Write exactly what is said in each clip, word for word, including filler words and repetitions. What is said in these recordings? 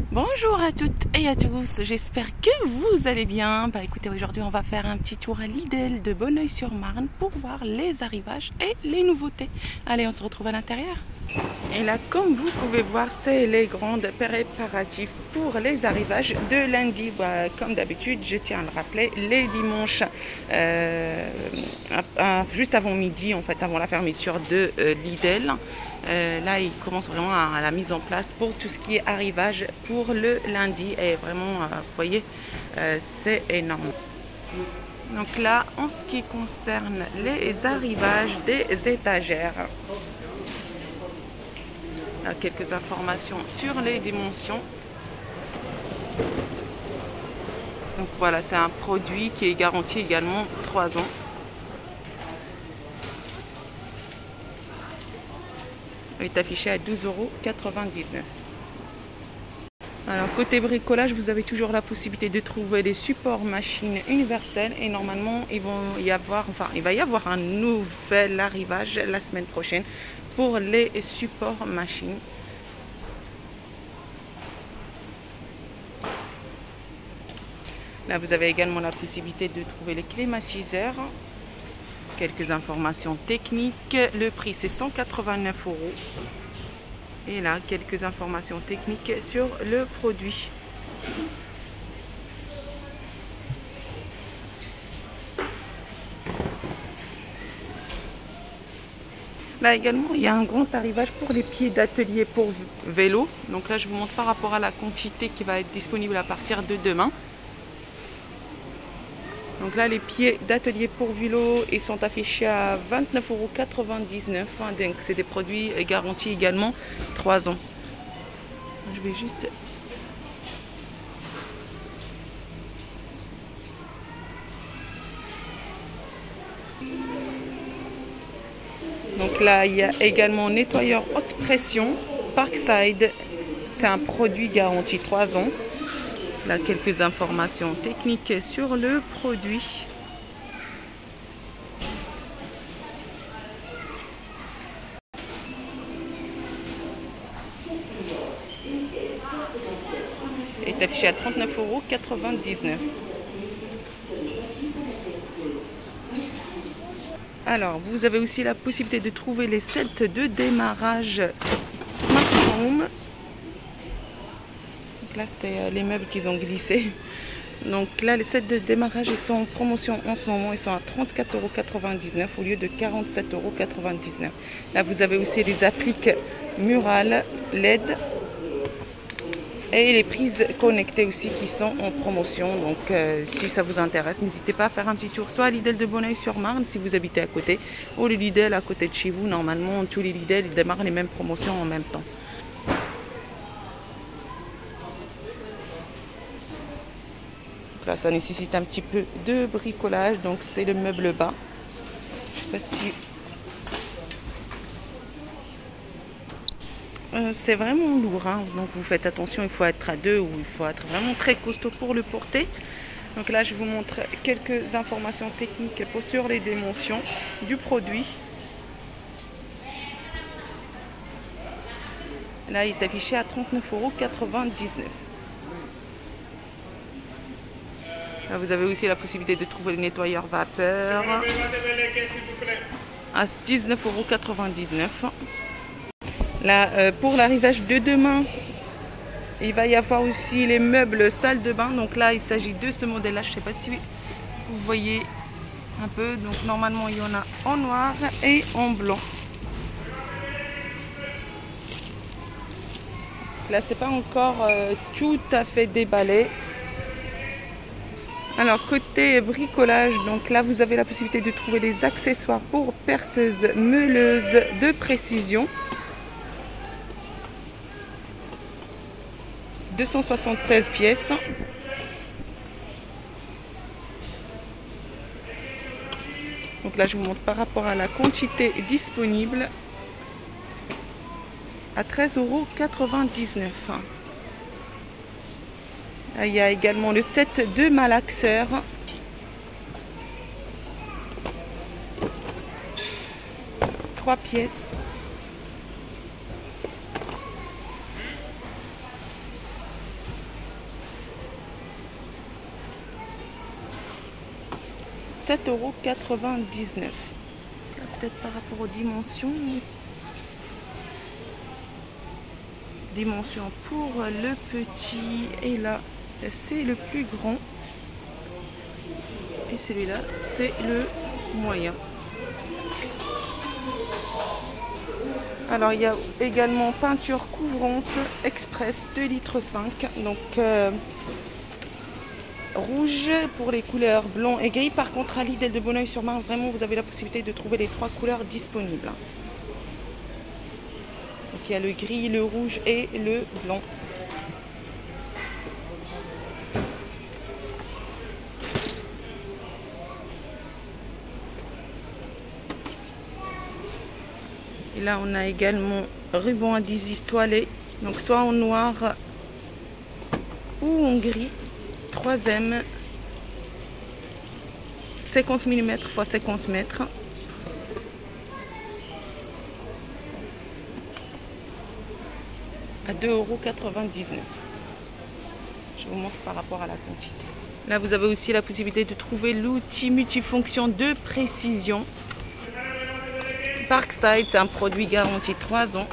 Bonjour à toutes et à tous, j'espère que vous allez bien. Bah écoutez, aujourd'hui on va faire un petit tour à Lidl de Bonneuil-sur-Marne pour voir les arrivages et les nouveautés. Allez, on se retrouve à l'intérieur. Et là, comme vous pouvez voir, c'est les grandes préparatifs pour les arrivages de lundi. Bah, comme d'habitude, je tiens à le rappeler, les dimanches, euh, à, à, juste avant midi, en fait, avant la fermeture de euh, Lidl. Euh, là, il commence vraiment à, à la mise en place pour tout ce qui est arrivage pour le lundi. Et vraiment, euh, vous voyez, euh, c'est énorme. Donc là, en ce qui concerne les arrivages des étagères, là, quelques informations sur les dimensions. Donc voilà, c'est un produit qui est garanti également trois ans. Il est affiché à douze euros quatre-vingt-dix-neuf. Alors côté bricolage, vous avez toujours la possibilité de trouver des supports machines universels et normalement ils vont y avoir, enfin il va y avoir un nouvel arrivage la semaine prochaine pour les supports machines. Là vous avez également la possibilité de trouver les climatiseurs. Quelques informations techniques. Le prix c'est cent quatre-vingt-neuf euros. Et là, quelques informations techniques sur le produit. Là également, il y a un grand arrivage pour les pieds d'atelier pour vélo. Donc là, je vous montre par rapport à la quantité qui va être disponible à partir de demain. Donc là, les pieds d'atelier pour vélo, ils sont affichés à vingt-neuf euros quatre-vingt-dix-neuf. Donc c'est des produits garantis également trois ans. Je vais juste... Donc là, il y a également nettoyeur haute pression Parkside. C'est un produit garanti trois ans. Là, quelques informations techniques sur le produit. Il est affiché à trente-neuf euros quatre-vingt-dix-neuf. Alors, vous avez aussi la possibilité de trouver les sets de démarrage Smart Home. Donc là, c'est les meubles qu'ils ont glissés. Donc là, les sets de démarrage, ils sont en promotion en ce moment. Ils sont à trente-quatre euros quatre-vingt-dix-neuf au lieu de quarante-sept euros quatre-vingt-dix-neuf. Là, vous avez aussi les appliques murales L E D. Et les prises connectées aussi qui sont en promotion. Donc euh, si ça vous intéresse, n'hésitez pas à faire un petit tour soit à Lidl de Bonneuil-sur-Marne si vous habitez à côté, ou le Lidl à côté de chez vous. Normalement, tous les Lidl ils démarrent les mêmes promotions en même temps. Donc là, ça nécessite un petit peu de bricolage. Donc c'est le meuble bas. Je sais pas si... Euh, c'est vraiment lourd, hein. Donc vous faites attention, il faut être à deux ou il faut être vraiment très costaud pour le porter. Donc là je vous montre quelques informations techniques sur les dimensions du produit. Là il est affiché à trente-neuf euros quatre-vingt-dix-neuf. Là vous avez aussi la possibilité de trouver le nettoyeur vapeur à dix-neuf euros quatre-vingt-dix-neuf. Là, euh, pour l'arrivage de demain, il va y avoir aussi les meubles salle de bain. Donc là, il s'agit de ce modèle-là. Je ne sais pas si vous voyez un peu. Donc normalement, il y en a en noir et en blanc. Là, c'est pas encore euh, tout à fait déballé. Alors, côté bricolage, donc là, vous avez la possibilité de trouver des accessoires pour perceuses meuleuses de précision. deux cent soixante-seize pièces. Donc là, je vous montre par rapport à la quantité disponible à treize euros quatre-vingt-dix-neuf. Il y a également le set de malaxeurs. trois pièces. sept euros quatre-vingt-dix-neuf. Peut-être par rapport aux dimensions. Dimension pour le petit. Et là, c'est le plus grand. Et celui-là, c'est le moyen. Alors, il y a également peinture couvrante express deux litres cinq. Donc, euh, rouge pour les couleurs blanc et gris. Par contre, à Lidl de Bonneuil-sur-Marne, vraiment, vous avez la possibilité de trouver les trois couleurs disponibles. Donc, il y a le gris, le rouge et le blanc. Et là, on a également ruban adhésif toilé, donc soit en noir ou en gris. Troisième, cinquante millimètres fois cinquante mètres. À deux euros quatre-vingt-dix-neuf. Je vous montre par rapport à la quantité. Là, vous avez aussi la possibilité de trouver l'outil multifonction de précision. Parkside, c'est un produit garanti trois ans.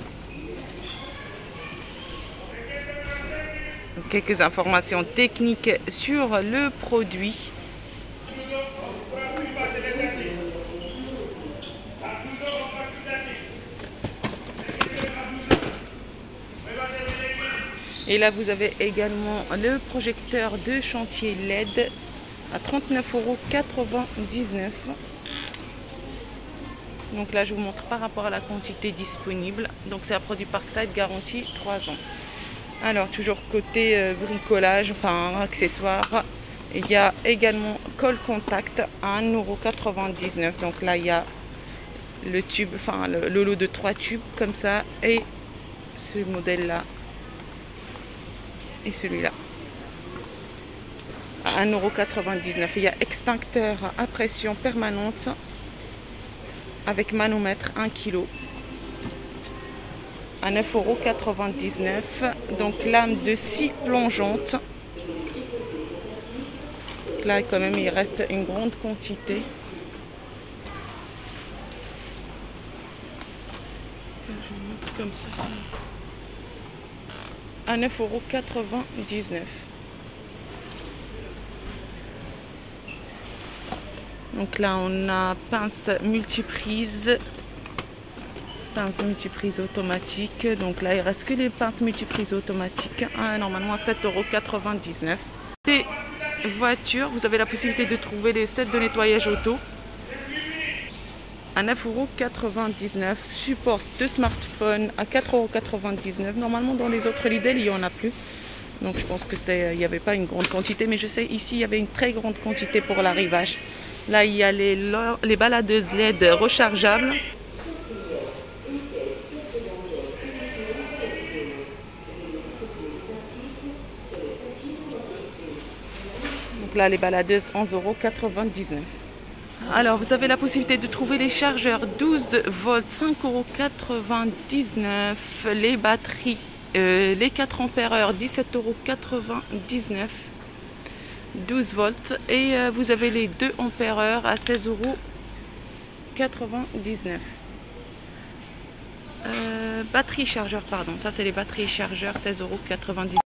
Donc, quelques informations techniques sur le produit. Et là, vous avez également le projecteur de chantier L E D à trente-neuf euros quatre-vingt-dix-neuf. Donc là, je vous montre par rapport à la quantité disponible. Donc c'est un produit Parkside garanti trois ans. Alors, toujours côté euh, bricolage, enfin accessoires, il y a également colle contact à un euro quatre-vingt-dix-neuf. Donc là, il y a le tube, enfin le, le lot de trois tubes comme ça, et ce modèle-là. Et celui-là à un euro quatre-vingt-dix-neuf. Il y a extincteur à pression permanente avec manomètre un kilo à neuf euros quatre-vingt-dix-neuf. Donc lame de scie plongeante. Là quand même il reste une grande quantité. Je vous montre comme ça. À neuf euros quatre-vingt-dix-neuf. Donc là, on a pince multiprise, pince multiprise automatique. Donc là, il reste que les pinces multiprises automatiques. Hein, normalement, à sept euros quatre-vingt-dix-neuf. Les voitures, vous avez la possibilité de trouver les sets de nettoyage auto à neuf euros quatre-vingt-dix-neuf. Support de smartphone à quatre euros quatre-vingt-dix-neuf. Normalement, dans les autres Lidl, il n'y en a plus. Donc je pense que c'est, il n'y avait pas une grande quantité. Mais je sais, ici, il y avait une très grande quantité pour l'arrivage. Là, il y a les, les baladeuses L E D rechargeables. Donc là, les baladeuses, onze euros quatre-vingt-dix-neuf. Alors, vous avez la possibilité de trouver les chargeurs douze volts, cinq euros quatre-vingt-dix-neuf. Les batteries, euh, les quatre ampères heure, dix-sept euros quatre-vingt-dix-neuf. douze volts. Et euh, vous avez les deux ampères heure à seize euros quatre-vingt-dix-neuf. Euh, batterie chargeur, pardon. Ça, c'est les batteries chargeurs, seize euros quatre-vingt-dix-neuf.